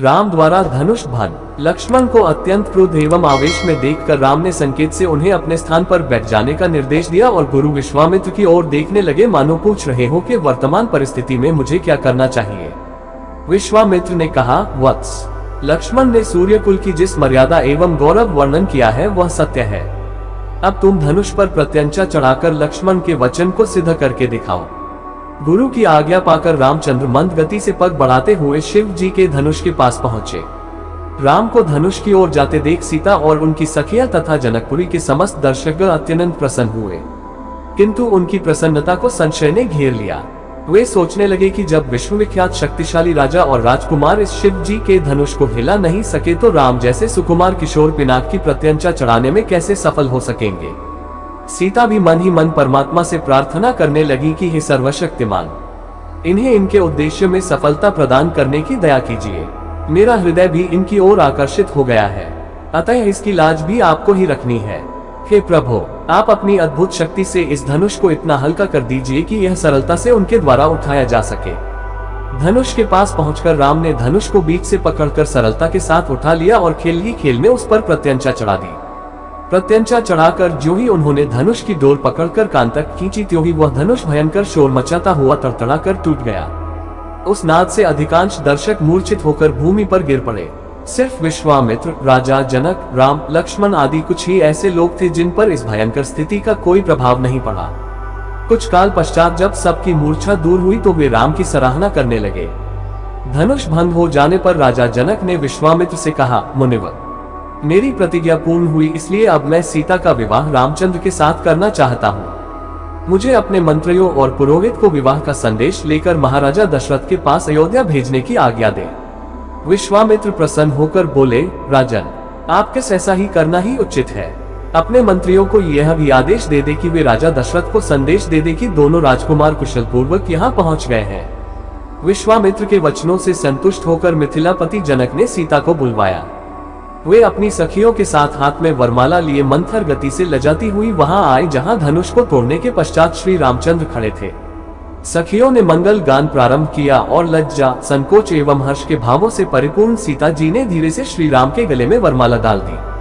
राम द्वारा धनुष भंग। लक्ष्मण को अत्यंत क्रोध एवं आवेश में देखकर राम ने संकेत से उन्हें अपने स्थान पर बैठ जाने का निर्देश दिया और गुरु विश्वामित्र की ओर देखने लगे, मानो पूछ रहे हो कि वर्तमान परिस्थिति में मुझे क्या करना चाहिए। विश्वामित्र ने कहा, वत्स, लक्ष्मण ने सूर्यकुल की जिस मर्यादा एवं गौरव वर्णन किया है वह सत्य है। अब तुम धनुष पर प्रत्यंचा चढ़ाकर लक्ष्मण के वचन को सिद्ध करके दिखाओ। गुरु की आज्ञा पाकर रामचंद्र मंद गति से पग बढ़ाते हुए शिव जी के धनुष के पास पहुंचे। राम को धनुष की ओर जाते देख सीता और उनकी सखियां तथा जनकपुरी के समस्त दर्शकगण अत्यंत प्रसन्न हुए, किंतु उनकी प्रसन्नता को संशय ने घेर लिया। वे सोचने लगे कि जब विश्वविख्यात शक्तिशाली राजा और राजकुमार इस शिव जी के धनुष को हिला नहीं सके तो राम जैसे सुकुमार किशोर पिनाक की प्रत्यंचा चढ़ाने में कैसे सफल हो सकेंगे। सीता भी मन ही मन परमात्मा से प्रार्थना करने लगी कि हे सर्वशक्तिमान, इन्हें इनके उद्देश्य में सफलता प्रदान करने की दया कीजिए। मेरा हृदय भी इनकी ओर आकर्षित हो गया है, अतः इसकी लाज भी आपको ही रखनी है। हे प्रभु, आप अपनी अद्भुत शक्ति से इस धनुष को इतना हल्का कर दीजिए कि यह सरलता से उनके द्वारा उठाया जा सके। धनुष के पास पहुंचकर राम ने धनुष को बीच से पकड़कर सरलता के साथ उठा लिया और खेल ही खेल में उस पर प्रत्यंचा चढ़ा दी। प्रत्यंचा चढ़ाकर जो ही उन्होंने धनुष की डोर पकड़कर कान तक खींची, त्यों ही वह धनुष भयंकर शोर मचाता हुआ तड़तड़ाकर टूट गया। उस नाद से अधिकांश दर्शक मूर्छित होकर भूमि पर गिर पड़े। सिर्फ विश्वामित्र, राजा जनक, राम, लक्ष्मण आदि कुछ ही ऐसे लोग थे जिन पर इस भयंकर स्थिति का कोई प्रभाव नहीं पड़ा। कुछ काल पश्चात जब सबकी मूर्छा दूर हुई तो वे राम की सराहना करने लगे। धनुष भंग हो जाने पर राजा जनक ने विश्वामित्र से कहा, मुनिवर, मेरी प्रतिज्ञा पूर्ण हुई, इसलिए अब मैं सीता का विवाह रामचंद्र के साथ करना चाहता हूँ। मुझे अपने मंत्रियों और पुरोहित को विवाह का संदेश लेकर महाराजा दशरथ के पास अयोध्या भेजने की आज्ञा दे। विश्वामित्र प्रसन्न होकर बोले, राजन, आपके ऐसा ही करना ही उचित है। अपने मंत्रियों को यह भी आदेश दे दे कि वे राजा दशरथ को संदेश दे दे कि दोनों राजकुमार कुशल पूर्वक यहाँ पहुँच गए हैं। विश्वामित्र के वचनों से संतुष्ट होकर मिथिलापति जनक ने सीता को बुलवाया। वे अपनी सखियों के साथ हाथ में वरमाला लिए मंथर गति से लजाती हुई वहां आए जहां धनुष को तोड़ने के पश्चात श्री रामचंद्र खड़े थे। सखियों ने मंगल गान प्रारंभ किया और लज्जा, संकोच एवं हर्ष के भावों से परिपूर्ण सीता जी ने धीरे से श्री राम के गले में वरमाला डाल दी।